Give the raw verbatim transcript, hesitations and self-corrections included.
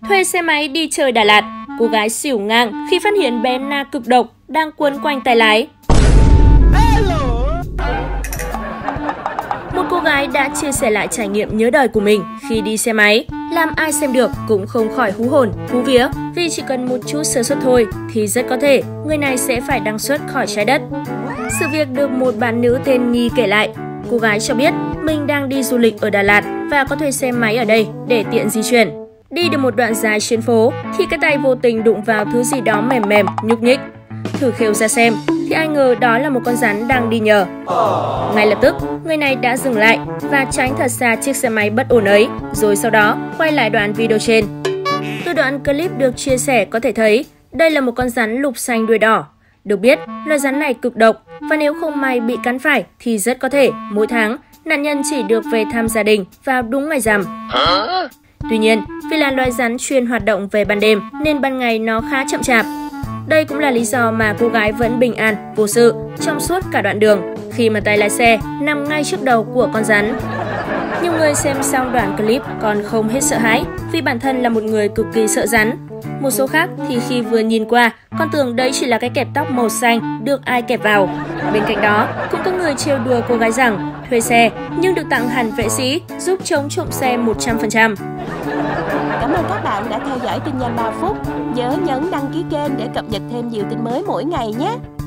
Thuê xe máy đi chơi Đà Lạt, cô gái xỉu ngang khi phát hiện bé Na cực độc đang quấn quanh tay lái. Một cô gái đã chia sẻ lại trải nghiệm nhớ đời của mình khi đi xe máy, làm ai xem được cũng không khỏi hú hồn, hú vía, vì chỉ cần một chút sơ suất thôi thì rất có thể người này sẽ phải đăng xuất khỏi trái đất. Sự việc được một bạn nữ tên Nhi kể lại. Cô gái cho biết mình đang đi du lịch ở Đà Lạt và có thuê xe máy ở đây để tiện di chuyển. Đi được một đoạn dài trên phố thì cái tay vô tình đụng vào thứ gì đó mềm mềm, nhúc nhích. Thử khều ra xem thì ai ngờ đó là một con rắn đang đi nhờ. Ngay lập tức, người này đã dừng lại và tránh thật xa chiếc xe máy bất ổn ấy, rồi sau đó quay lại đoạn video trên. Từ đoạn clip được chia sẻ có thể thấy đây là một con rắn lục xanh đuôi đỏ. Được biết, loài rắn này cực độc và nếu không may bị cắn phải thì rất có thể mỗi tháng nạn nhân chỉ được về thăm gia đình vào đúng ngày rằm. Tuy nhiên, vì là loài rắn chuyên hoạt động về ban đêm nên ban ngày nó khá chậm chạp. Đây cũng là lý do mà cô gái vẫn bình an, vô sự trong suốt cả đoạn đường khi mà tay lái xe nằm ngay trước đầu của con rắn. Nhiều người xem xong đoạn clip còn không hết sợ hãi vì bản thân là một người cực kỳ sợ rắn. Một số khác thì khi vừa nhìn qua còn tưởng đấy chỉ là cái kẹp tóc màu xanh được ai kẹp vào. Bên cạnh đó cũng có người trêu đùa cô gái rằng thuê xe nhưng được tặng hẳn vệ sĩ giúp chống trộm xe một trăm phần trăm. Cảm ơn các bạn đã theo dõi tin nhanh ba phút. Nhớ nhấn đăng ký kênh để cập nhật thêm nhiều tin mới mỗi ngày nhé.